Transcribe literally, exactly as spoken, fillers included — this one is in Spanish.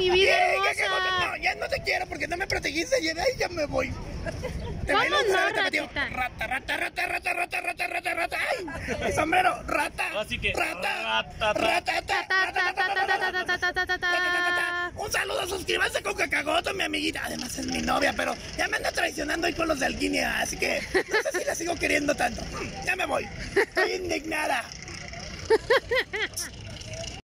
mi vida ¿Qué? hermosa. ¿Qué, qué, no, ya no te quiero porque no me protegiste y de ahí ya me voy. Te ¿Cómo bailo un no, rata, tío. ratita? Rata, rata, rata, rata, rata, rata, rata, rata. ¡Ay! El sombrero, rata. Así que, Rata, rata, rata, Ta, ta, ta, ta, ta, ta, ta, ta, ta, ta, ta, ta. Un saludo, suscríbanse con Cacagoto, mi amiguita. Además es mi novia, pero ya me anda traicionando ahí con los de Alquimia, así que no sé si la sigo queriendo tanto. Ya me voy. Estoy indignada.